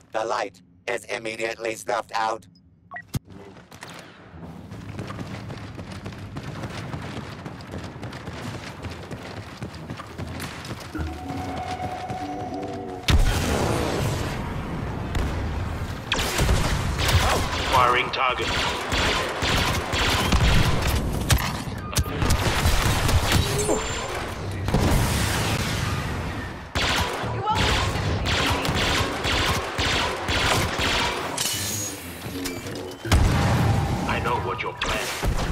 The light is immediately snuffed out. Firing target. I know what you're planning.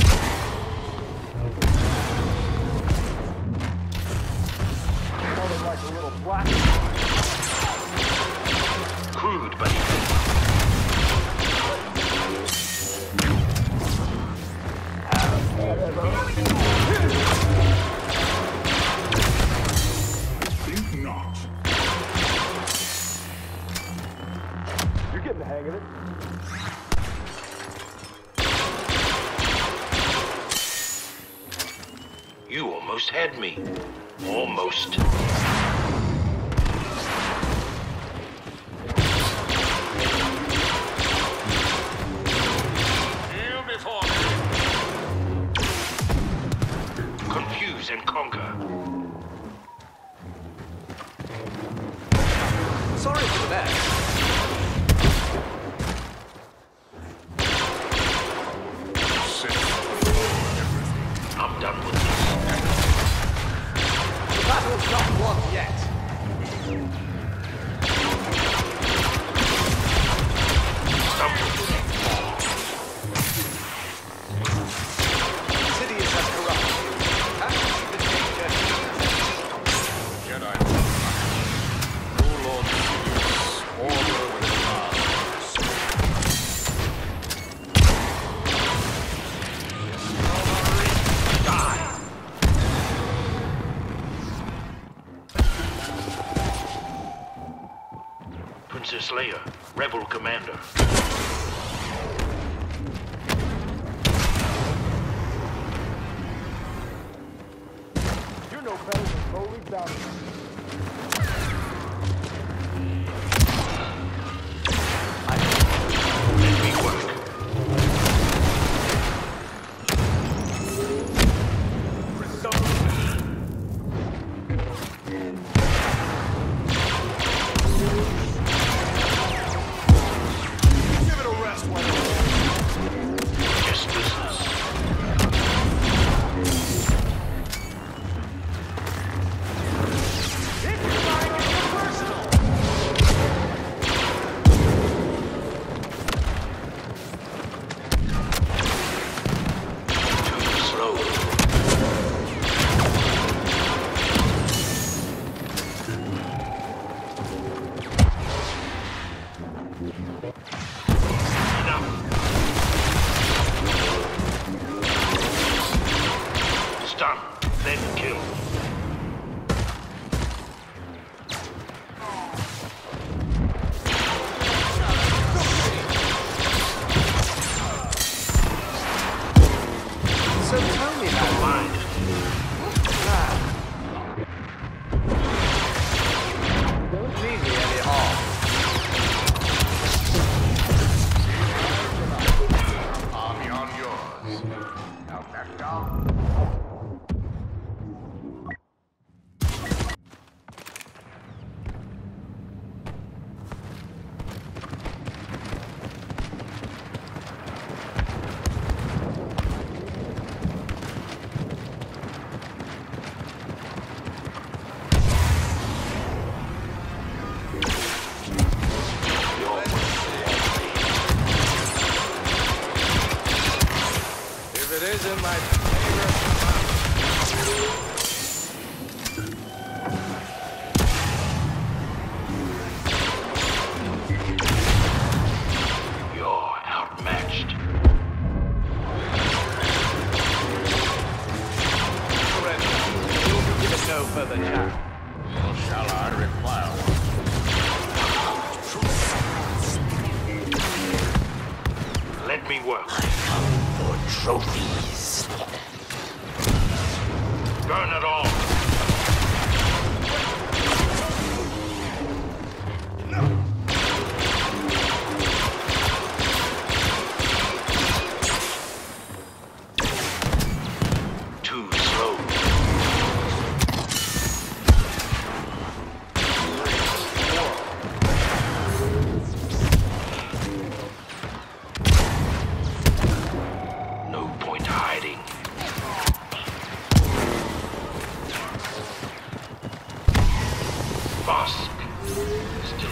Sounded like a little black. Crude, but effective. Think not. You're getting the hang of it. You almost had me. Almost. Kneel before me. Confuse and conquer. Sorry for the mess. I'm done with this. The battle's not won yet. Sidious has corrupted. Haven't you been danger? Jedi. O Lord Sidious, order with Princess Leia, Rebel Commander. You're no better than Holy Bounty. Let me work. Give it a rest, one. Just business. Too slow. Enough. Stun, then kill. So tell me about Mind. Don't leave me any harm. army on yours. Now back down. If it isn't my favorite. You're outmatched. Surrender. You'll give it no further chance. Or shall I require one? Let me work. For trophies. Burn it all.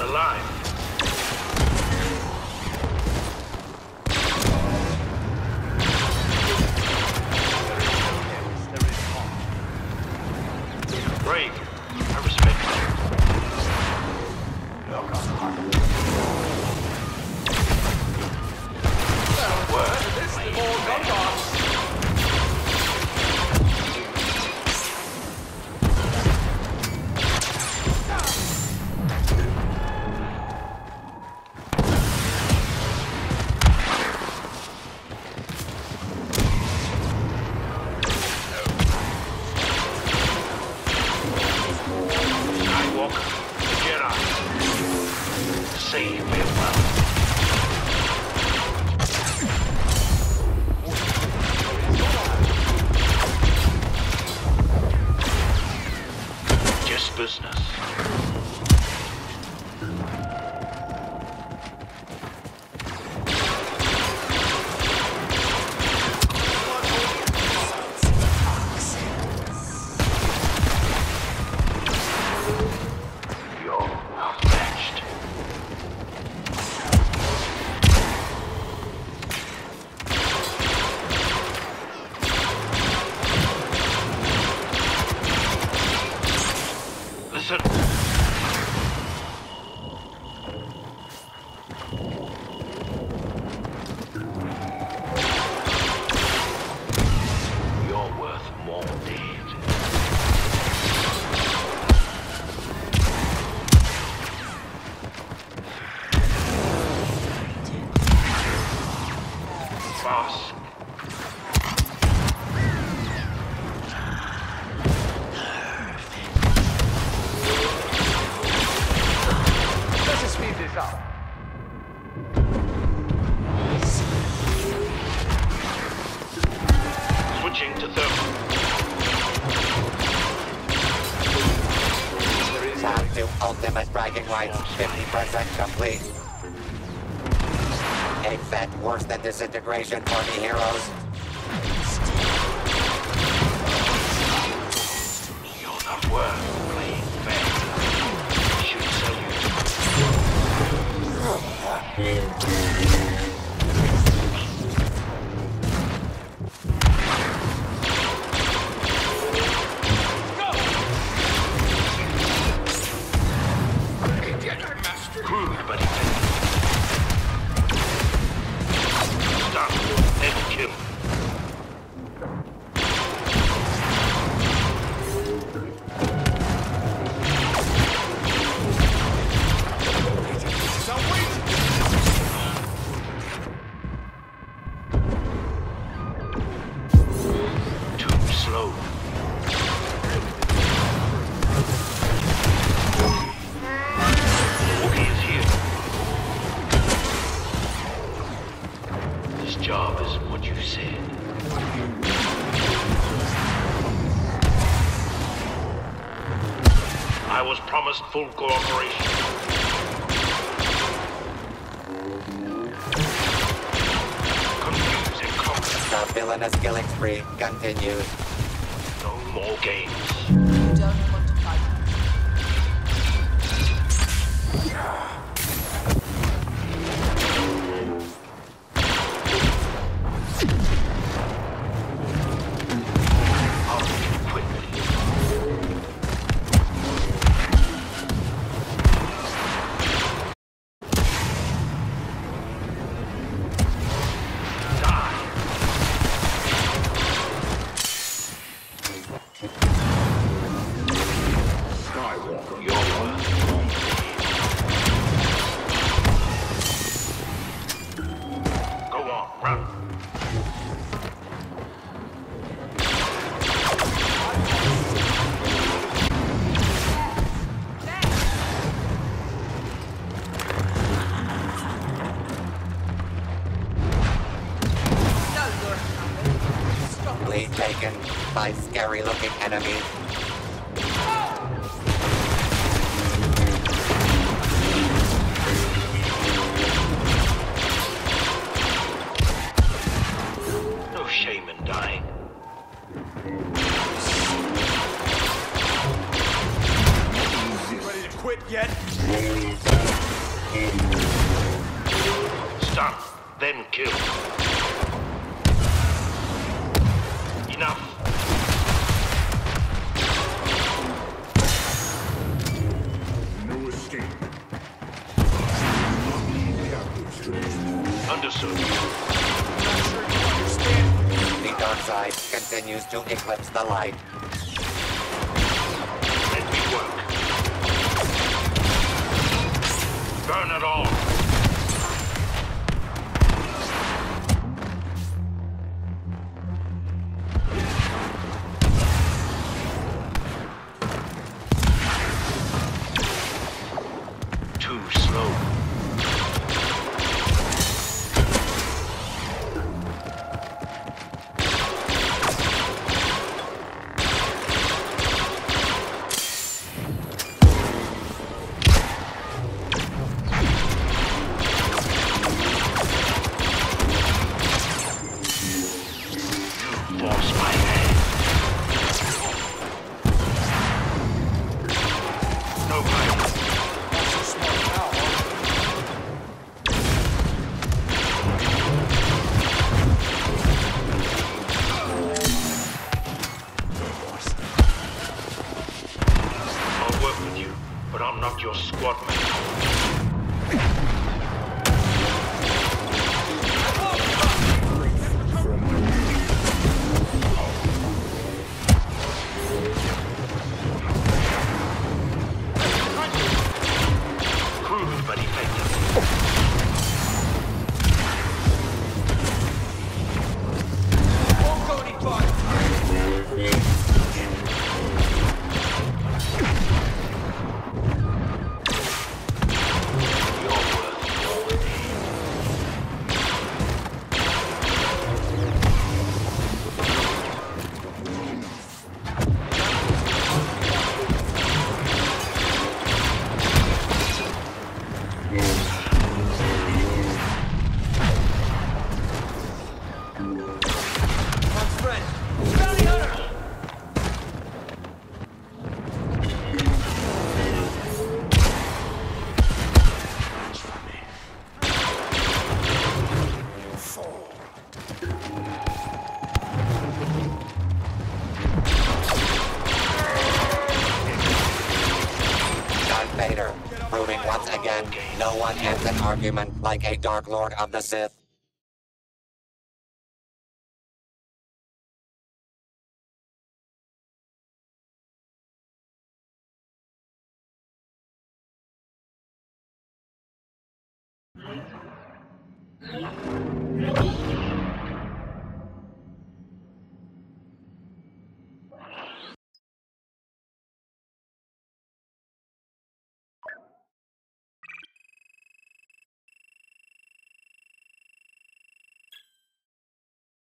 You're alive. Brave. I respect that. Business. You're outmatched. Listen. You're worth more dead. Boss. Switching to thermal. Time to ultimate bragging rights. 50% complete. A bet worse than disintegration for the heroes. You're not worth playing fair. Should sell you. Crude, but effective. Stop, then kill. Too slow. Job isn't what you said. I was promised full cooperation. Confuse and conquer. The villainous killing spree continues. No more games. You don't want to fight. Taken by scary-looking enemies. No shame in dying. Ready to quit yet? Stun, then kill. Enough. No escape. Understood. The dark side continues to eclipse the light. Let me work. Burn it all. Too slow. Force my hand. No problem. I'll work with you, but I'm not your squad mate. Crude but effective. Won't go any farther. You're worth more than me. My friend. Bounty hunter! Darth Vader, proving once again, no one ends an argument like a Dark Lord of the Sith. Later.